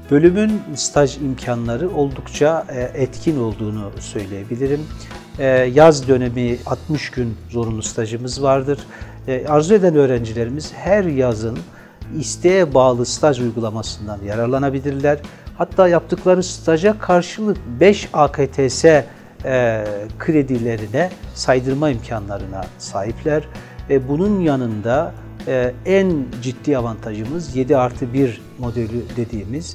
Bölümün staj imkanları oldukça etkin olduğunu söyleyebilirim. Yaz dönemi 60 gün zorunlu stajımız vardır. Arzu eden öğrencilerimiz her yazın isteğe bağlı staj uygulamasından yararlanabilirler. Hatta yaptıkları staja karşılık 5 AKTS kredilerine saydırma imkanlarına sahipler. Bunun yanında en ciddi avantajımız 7+1 modeli dediğimiz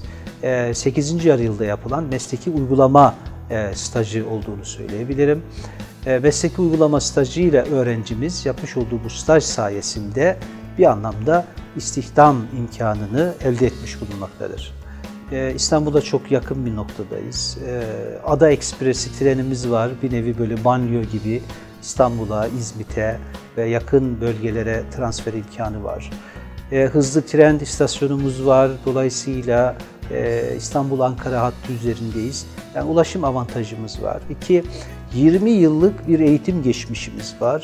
8. yarı yılda yapılan mesleki uygulama stajı olduğunu söyleyebilirim. Mesleki uygulama stajı ile öğrencimiz yapmış olduğu bu staj sayesinde bir anlamda istihdam imkanını elde etmiş bulunmaktadır. İstanbul'a çok yakın bir noktadayız. Ada Ekspresi trenimiz var. Bir nevi böyle banliyö gibi İstanbul'a, İzmit'e ve yakın bölgelere transfer imkanı var. Hızlı tren istasyonumuz var. Dolayısıyla İstanbul-Ankara hattı üzerindeyiz. Yani ulaşım avantajımız var. 20 yıllık bir eğitim geçmişimiz var.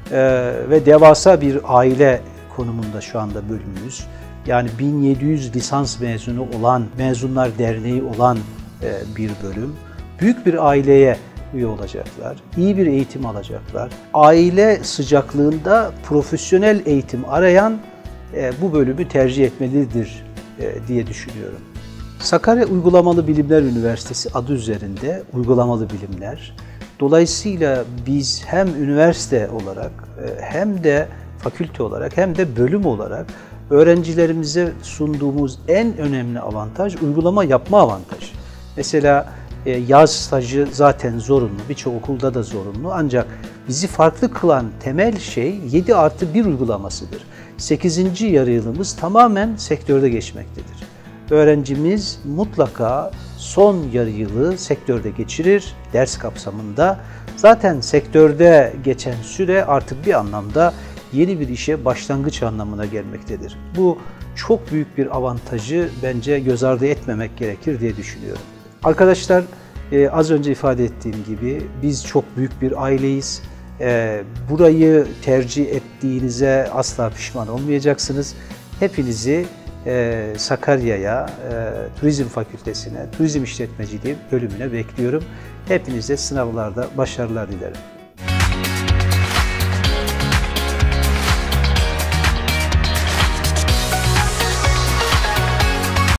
Ve devasa bir aile konumunda şu anda bölümümüz. Yani 1700 lisans mezunu olan, Mezunlar Derneği olan bir bölüm. Büyük bir aileye üye olacaklar, iyi bir eğitim alacaklar. Aile sıcaklığında profesyonel eğitim arayan bu bölümü tercih etmelidir diye düşünüyorum. Sakarya Uygulamalı Bilimler Üniversitesi adı üzerinde uygulamalı bilimler. Dolayısıyla biz hem üniversite olarak hem de fakülte olarak hem de bölüm olarak öğrencilerimize sunduğumuz en önemli avantaj uygulama yapma avantajı. Mesela yaz stajı zaten zorunlu, birçok okulda da zorunlu. Ancak bizi farklı kılan temel şey 7+1 uygulamasıdır. 8. yarı yılımız tamamen sektörde geçmektedir. Öğrencimiz mutlaka son yarı yılı sektörde geçirir, ders kapsamında. Zaten sektörde geçen süre artık bir anlamda yeni bir işe başlangıç anlamına gelmektedir. Bu çok büyük bir avantajı bence göz ardı etmemek gerekir diye düşünüyorum. Arkadaşlar, az önce ifade ettiğim gibi biz çok büyük bir aileyiz. Burayı tercih ettiğinize asla pişman olmayacaksınız. Hepinizi Sakarya'ya, Turizm Fakültesine, Turizm İşletmeciliği bölümüne bekliyorum. Hepinize sınavlarda başarılar dilerim.